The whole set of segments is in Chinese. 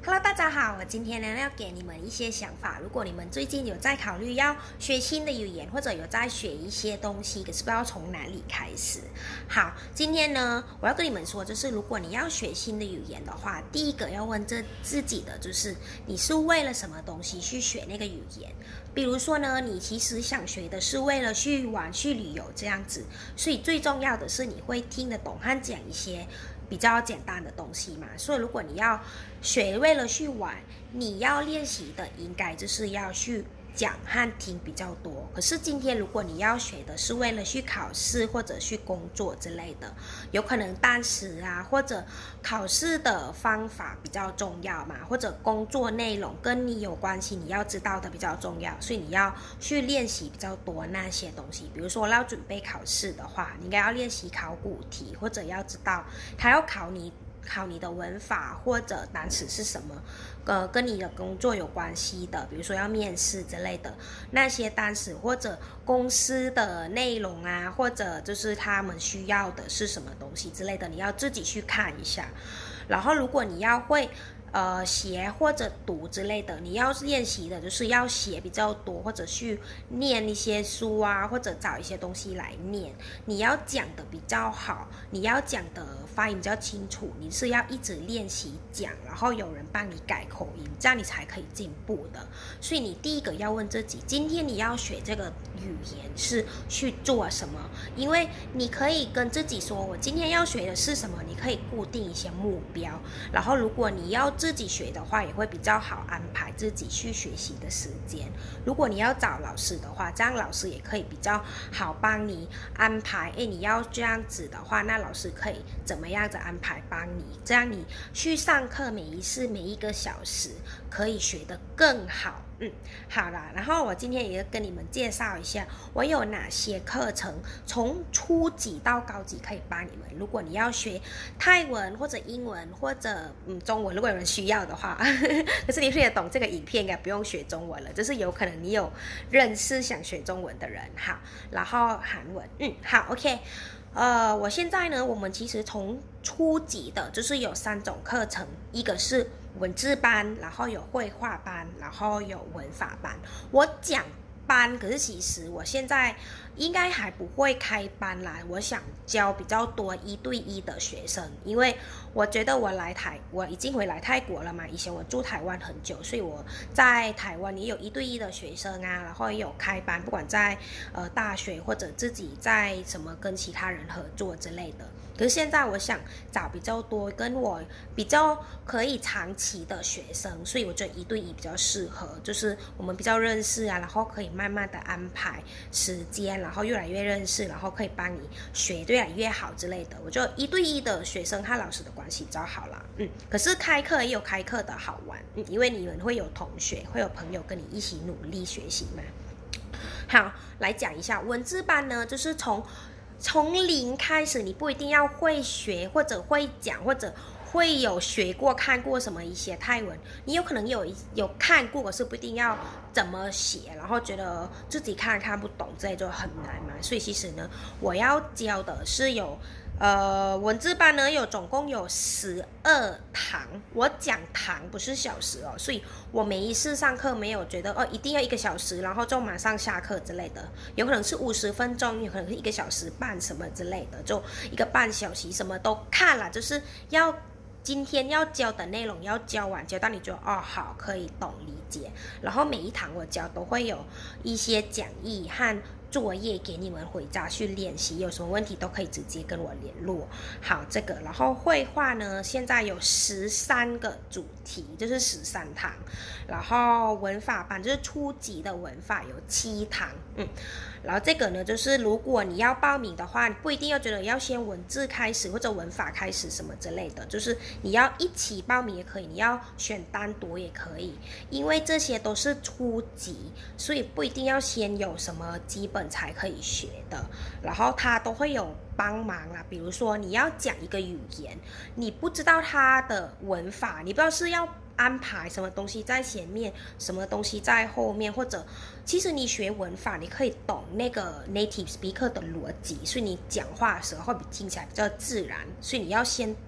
Hello，大家好，我今天呢要给你们一些想法。如果你们最近有在考虑要学新的语言，或者有在学一些东西，可是不知道从哪里开始。好，今天呢我要跟你们说，就是如果你要学新的语言的话，第一个要问自己的就是你是为了什么东西去学那个语言。比如说呢，你其实想学的是为了去玩、去旅游这样子，所以最重要的是你会听得懂和讲一些比较简单的东西嘛。所以如果你要学为了去玩，你要练习的应该就是要去讲和听比较多。可是今天如果你要学的是为了去考试或者去工作之类的，有可能单词啊或者考试的方法比较重要嘛，或者工作内容跟你有关系，你要知道的比较重要，所以你要去练习比较多那些东西。比如说要准备考试的话，你应该要练习考古题，或者要知道他要考你的文法或者单词是什么，跟你的工作有关系的，比如说要面试之类的那些单词，或者公司的内容啊，或者就是他们需要的是什么东西之类的，你要自己去看一下。然后如果你要会写或者读之类的，你要练习的就是要写比较多，或者去念一些书啊，或者找一些东西来念。你要讲的比较好，你要讲的发音比较清楚，你是要一直练习讲，然后有人帮你改口音，这样你才可以进步的。所以你第一个要问自己，今天你要学这个语言是去做什么？因为你可以跟自己说，我今天要学的是什么，你可以固定一些目标。然后如果你要自己学的话，也会比较好安排自己去学习的时间。如果你要找老师的话，这样老师也可以比较好帮你安排。你要这样子的话，那老师可以怎么样的安排帮你，这样你去上课每一个小时可以学得更好。好啦，然后我今天也跟你们介绍一下我有哪些课程，从初级到高级可以帮你们。如果你要学泰文或者英文或者中文，如果有人需要的话可是你听得懂这个影片，应该不用学中文了，就是有可能你有认识想学中文的人。好，然后韩文好 OK。我现在呢，我们其实从初级的就是有3种课程，一个是文字班，然后有绘画班，然后有文法班。我讲班，可是其实我现在应该还不会开班啦，我想教比较多1对1的学生，因为我觉得我已经回来泰国了嘛，以前我住台湾很久，所以我在台湾也有1对1的学生啊，然后也有开班，不管在大学或者自己在什么跟其他人合作之类的。可是现在我想找比较多跟我比较可以长期的学生，所以我觉得1对1比较适合，就是我们比较认识啊，然后可以慢慢的安排时间，然后越来越认识，然后可以帮你学越来越好之类的。我觉得1对1的学生和老师的关系比较好啦。可是开课也有开课的好玩，因为你们会有同学，会有朋友跟你一起努力学习嘛。好，来讲一下文字班呢，就是从零开始，你不一定要会学或者会讲或者会有学过看过什么一些泰文，你有可能有看过，可是不一定要怎么写，然后觉得自己看不懂，这就很难嘛。所以其实呢，我要教的是有文字班呢，总共有12堂，我讲堂不是小时哦，所以我每一次上课没有觉得一定要1个小时，然后就马上下课之类的，有可能是50分钟，有可能是1个小时半什么之类的，就1个半小时什么都看了，就是要今天要教的内容要教完，教到你觉得好可以懂理解。然后每一堂我教都会有一些讲义和作业给你们回家去练习，有什么问题都可以直接跟我联络。好，这个然后绘画呢，现在有13个主题，就是13堂。然后文法班就是初级的文法有7堂。然后这个呢，就是如果你要报名的话，你不一定要觉得要先文字开始或者文法开始什么之类的，就是你要一起报名也可以，你要选单独也可以，因为这些都是初级，所以不一定要先有什么基本才可以学的。然后它都会有帮忙啦，比如说你要讲一个语言，你不知道它的文法，你不知道是要安排什么东西在前面，什么东西在后面，或者其实你学文法，你可以懂那个 native speaker 的逻辑，所以你讲话的时候会听起来比较自然，所以你要先懂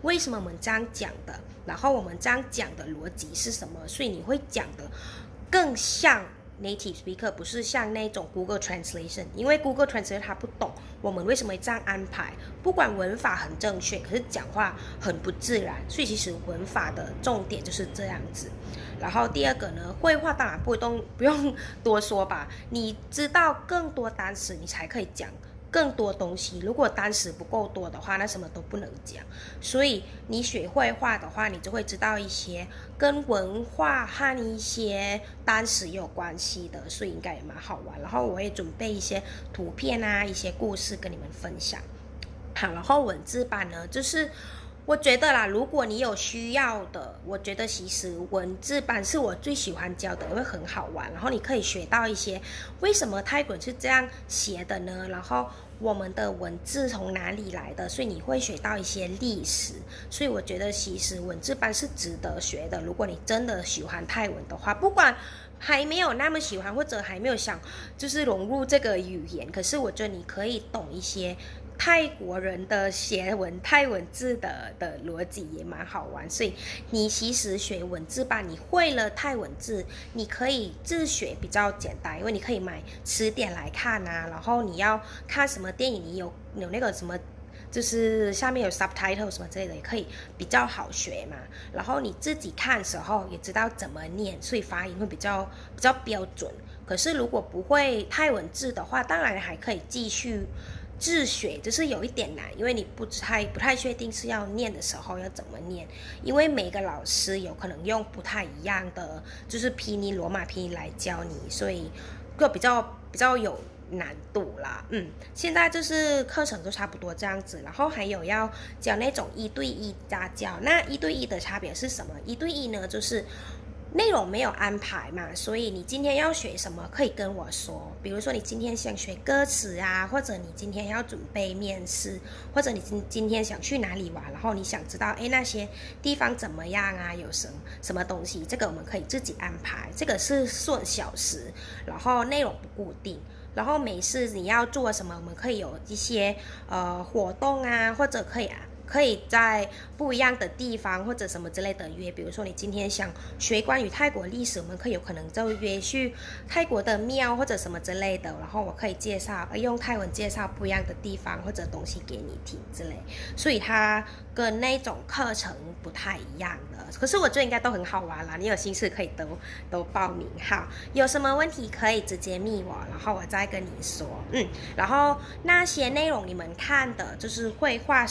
为什么我们这样讲的，然后我们这样讲的逻辑是什么，所以你会讲的更像native speaker， 不是像那种 Google Translation， 因为 Google Translation 他不懂我们为什么会这样安排，不管文法很正确，可是讲话很不自然，所以其实文法的重点就是这样子。然后第二个呢，绘画当然不用多说吧，你知道更多单词，你才可以讲更多东西，如果单词不够多的话，那什么都不能讲。所以你学绘画的话，你就会知道一些跟文化和一些单词有关系的，所以应该也蛮好玩。然后我也准备一些图片啊，一些故事跟你们分享。好，然后文字版呢，就是我觉得啦，如果你有需要的，我觉得其实文字版是我最喜欢教的，因为很好玩，然后你可以学到一些为什么泰文是这样写的呢，然后我们的文字从哪里来的，所以你会学到一些历史，所以我觉得其实文字班是值得学的。如果你真的喜欢泰文的话，不管还没有那么喜欢，或者还没有想就是融入这个语言，可是我觉得你可以懂一些泰国人的写文泰文字的逻辑也蛮好玩，所以你其实学文字吧，你会了泰文字，你可以自学比较简单，因为你可以买词典来看啊，然后你要看什么电影，你有那个什么。就是下面有 subtitle 什么之类的，也可以比较好学嘛。然后你自己看的时候也知道怎么念，所以发音会比较标准。可是如果不会泰文字的话，当然还可以继续自学，就是有一点难，因为你不太确定是要念的时候要怎么念，因为每个老师有可能用不太一样的就是拼音罗马拼音来教你，所以就比较有难度啦。现在就是课程就差不多这样子，然后还有要教那种1对1家教。那1对1的差别是什么？1对1呢，就是内容没有安排嘛，所以你今天要学什么可以跟我说，比如说你今天想学歌词啊，或者你今天要准备面试，或者你今天想去哪里玩，然后你想知道那些地方怎么样啊，有什么东西，这个我们可以自己安排，这个是算小时，然后内容不固定。然后每次你要做什么，我们可以有一些活动啊，或者可以在不一样的地方或者什么之类的约，比如说你今天想学关于泰国历史，我们有可能就约去泰国的庙或者什么之类的，然后我可以用泰文介绍不一样的地方或者东西给你听之类，所以它跟那种课程不太一样的。可是我觉得应该都很好玩啦，你有兴趣可以都报名。好，有什么问题可以直接密我，然后我再跟你说。然后那些内容你们看的就是绘画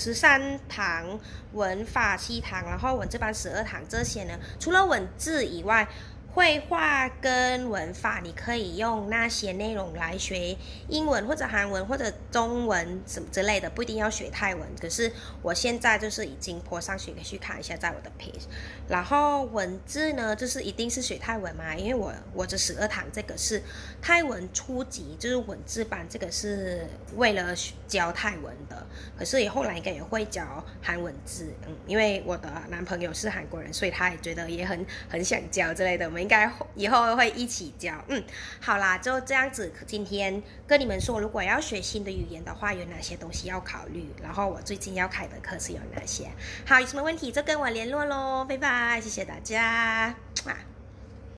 13堂，文法7堂，然后文字班12堂，这些呢除了文字以外，绘画跟文法你可以用那些内容来学英文或者韩文或者中文什么之类的，不一定要学泰文。可是我现在就是已经播上去，可以去看一下在我的 page。然后文字呢，就是一定是学泰文嘛，因为我这12堂这个是泰文初级，就是文字班，这个是为了教泰文的。可是后来应该也会教韩文字，因为我的男朋友是韩国人，所以他也觉得也很想教之类的。我们应该以后会一起教。好啦，就这样子。今天跟你们说，如果要学新的语言的话，有哪些东西要考虑，然后我最近要开的课是有哪些。好，有什么问题就跟我联络咯，拜拜，谢谢大家。